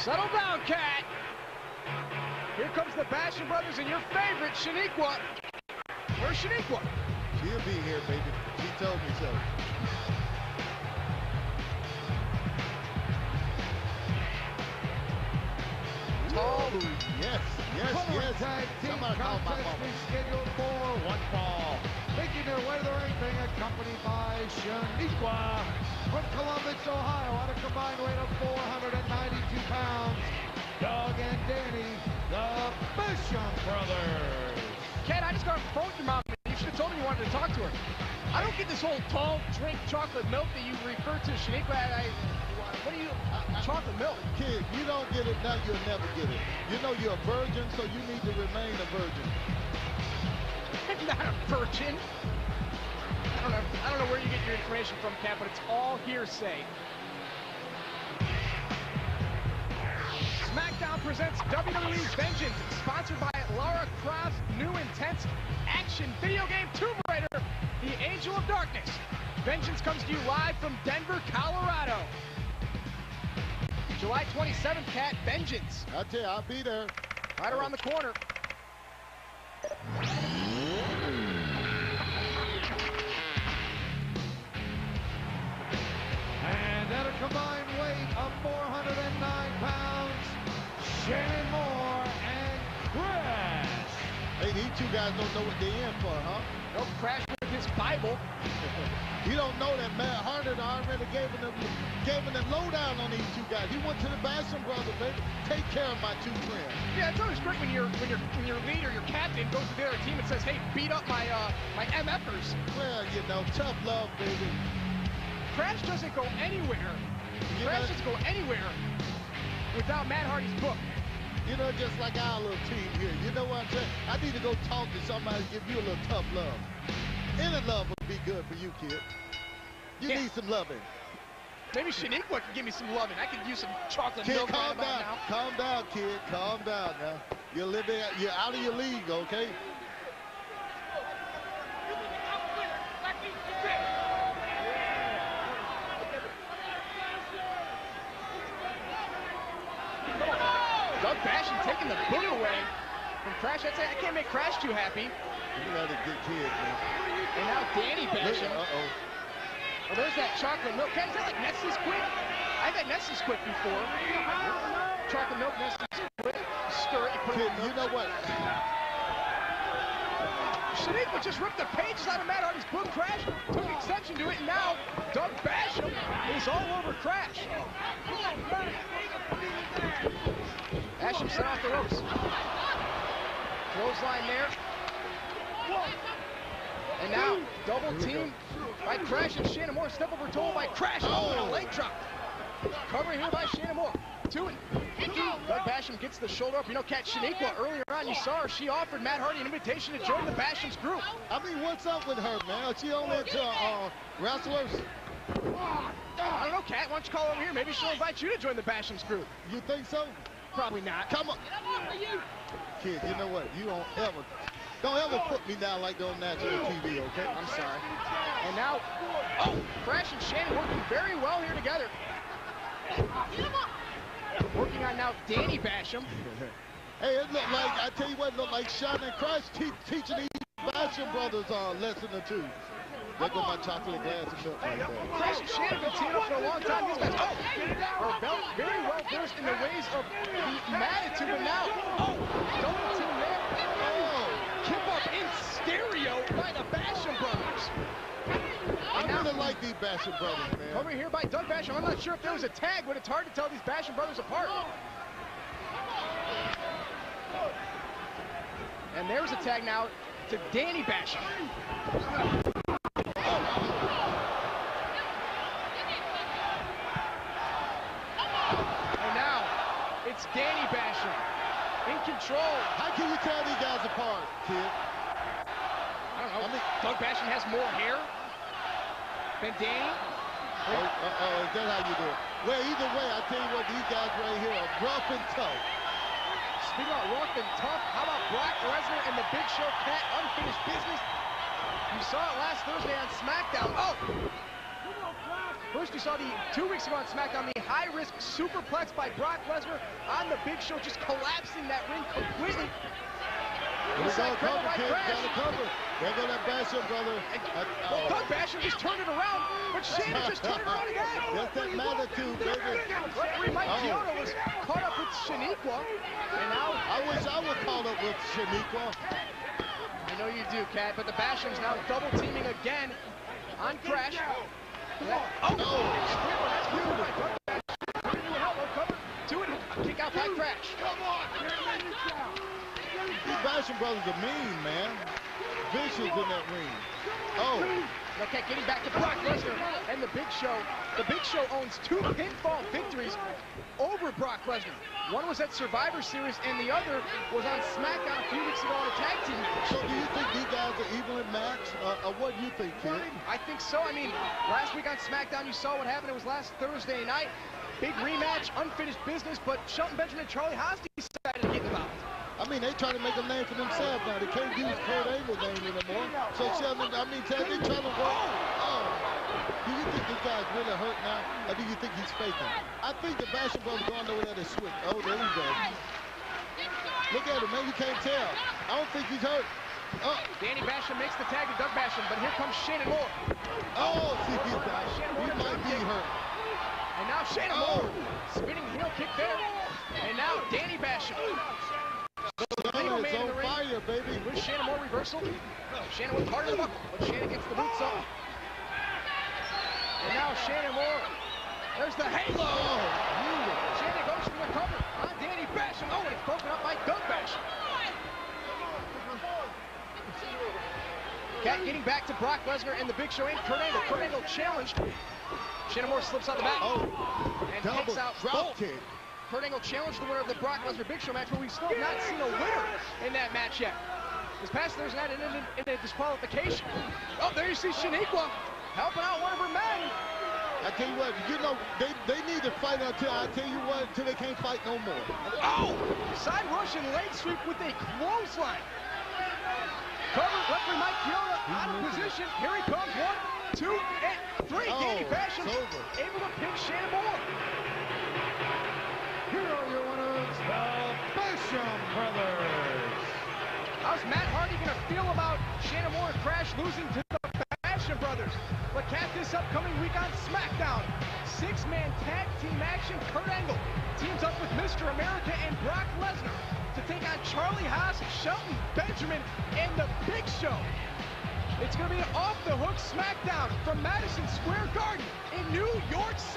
Settle down, Cat. Here comes the Basham brothers and your favorite, Shaniqua. Where's Shaniqua? She'll be here, baby. She told me so. Tall. Yes. Tag team Somebody call my contest mama. is scheduled for one fall. Making their way to the ring, being accompanied by Shaniqua from Columbus, Ohio, at a combined weight of 492 pounds. Doug and Danny, the Basham brothers. Cat, I just got off the phone with your mom. You should have told me you wanted to talk to her. I don't get this whole tall drink chocolate milk that you refer to, Shaniqua. What do you, chocolate milk? Kid, you don't get it now, you'll never get it. You know you're a virgin, so you need to remain a virgin. I'm not a virgin. I don't know where you get your information from, Cat, but it's all hearsay. SmackDown presents WWE Vengeance, sponsored by Lara Croft's new intense action video game Tomb Raider, The Angel of Darkness. Vengeance comes to you live from Denver, Colorado. July 27th, Cat, Vengeance. I tell you, I'll be there. Right around the corner. And at a combined weight of 409 pounds, Shannon Moore and Crash. Hey, these two guys don't know what they're in for, huh? Nope, Crash with his Bible. You don't know that Matt Harden already gave them the lowdown on these two guys. He went to the Basham brothers, baby. Take care of my two friends. Yeah, it's always great when your leader, your captain, goes to the other team and says, "Hey, beat up my MFers." Well, you know, tough love, baby. Crash doesn't go anywhere. You Crash know, doesn't go anywhere without Matt Hardy's book. you know, just like our little team here. You know what I'm saying? I need to go talk to somebody, give you a little tough love. Any love would be good for you, kid. You Yeah. need some loving. Maybe Shaniqua can give me some loving. I could use some chocolate Kid, milk right calm about down. now. Calm down, kid. Calm down now. You're out of your league, okay? Doug Basham taking the boot away from Crash. I'd say I can't make Crash too happy. You got a good kid, man. And now Danny Basham. Uh-oh. Well, there's that chocolate milk. Is that like Nestle's Quick? I've had Nestle's Quick before. Chocolate milk, Nestle's Quick. Stir it, you put it Kid, in you know what? Shaniqua just ripped the pages out of Matt Hardy's book. Crash took exception to it, and now Doug Basham is all over Crash. Basham set off the ropes. Clothesline there. And now double team by Crash and Shannon Moore. Step over toe by Crash. Oh, and a leg drop. Covering here by Shannon Moore. Two and Doug Basham gets the shoulder up. You know, Cat, Shaniqua, earlier on, you saw her. She offered Matt Hardy an invitation to join the Basham's group. I mean, what's up with her, man? She only into wrestlers? I don't know, Cat. Why don't you call over here? Maybe she'll invite you to join the Basham's group. You think so? Probably not. Come on. Kid, you know what? You don't ever put me down like on national TV, okay? I'm sorry. And now, Crash and Shannon working very well here together. Working on now Danny Basham. Hey, it looked like, I tell you what, it looked like Shannon and Crash teaching these Basham brothers a lesson or two. There go my chocolate glass of milk right there. Crash and Shannon have been teaming up for a long time. These guys, are very well versed in the ways of the Manitou, but now, double team there. Kip up in stereo by the Basham brothers. I really like these Basham brothers, man. Over here by Doug Basham. I'm not sure if there was a tag, but it's hard to tell these Basham brothers apart. And there's a tag now to Danny Basham. And now it's Danny Basham in control. How can you tell these guys apart, kid? I don't know. Doug Basham has more hair than Danny. Is that how you do it? Well, either way, I tell you what, these guys right here are rough and tough. Speaking about rough and tough, how about Brock Lesnar and the Big Show, Cat? Unfinished business. You saw it last Thursday on SmackDown. First, you saw 2 weeks ago on SmackDown, the high-risk superplex by Brock Lesnar on the Big Show, just collapsing that ring completely. Inside cover, kid. Got to cover. There go that Basham brother. Well, Doug Basham just turned it around, but Shane just turned it around again. That's that magnitude, baby. Referee Mike Chioda was caught up with Shaniqua, and now I wish I was caught up with Shaniqua. I know you do, Cat, but the Basham's now double teaming again on Crash. Oh, no! That's beautiful by Doug Basham. Elbow cover. 2 and a kick out by Crash. Come on! These Basham brothers are mean, man. Vicious in that ring. Oh. Okay, getting back to Brock Lesnar and the Big Show. The Big Show owns 2 pinfall victories over Brock Lesnar. One was at Survivor Series, and the other was on SmackDown a few weeks ago on a tag team match. So do you think these guys are evenly matched? Or what do you think, kid? I think so. I mean, last week on SmackDown, you saw what happened. It was last Thursday night. Big rematch, unfinished business, but Shelton Benjamin and Charlie Haas decided to get them out. I mean, they trying to make a name for themselves now. They can't use Kurt Angle's name anymore. So, Shelton, I mean, they trying to work. Oh. Do you think this guy's really hurt now, or do you think he's faking? I think the Basham brothers going over there to switch. Oh, there he goes. Look at him, man. You can't tell. I don't think he's hurt. Oh. Danny Basham makes the tag to Doug Basham, but here comes Shannon Moore. Oh, see, he might be hurt. And now Shannon Moore, spinning heel kick there. And now Danny Basham. Shannon is on fire, baby. With Shannon Moore reversal. Shannon with part of the buckle, but Shannon gets the boots up. And now Shannon Moore. There's the halo. Oh, Shannon goes for the cover on Danny Basham. Oh, and it's broken up by Doug Basham. Cat getting back to Brock Lesnar and the Big Show and Kurt Angle. Kurt Angle challenged. Shannon Moore slips on the back and takes out both. Kurt Angle challenged the winner of the Brock Lesnar Big Show match, but we've still not seen a winner in that match yet. This past Thursday night ended in a disqualification. Oh, there you see Shaniqua helping out one of her men. I tell you what, you know, they need to fight until they can't fight no more. Oh, side Russian leg sweep with a clothesline. Cover, referee Mike Chioda out of position. Here he comes, 1, 2, and 3. Oh, Danny Basham able to pin Shannon Moore. Here are your winners, the Basham Brothers. How's Matt Hardy going to feel about Shannon Moore and Crash losing to the Basham Brothers? But catch this upcoming week on SmackDown. 6-man tag team action. Kurt Angle teams up with Mr. America and Brock Lesnar to take on Charlie Haas, Shelton Benjamin, and the Big Show. It's going to be an off-the-hook SmackDown from Madison Square Garden in New York City.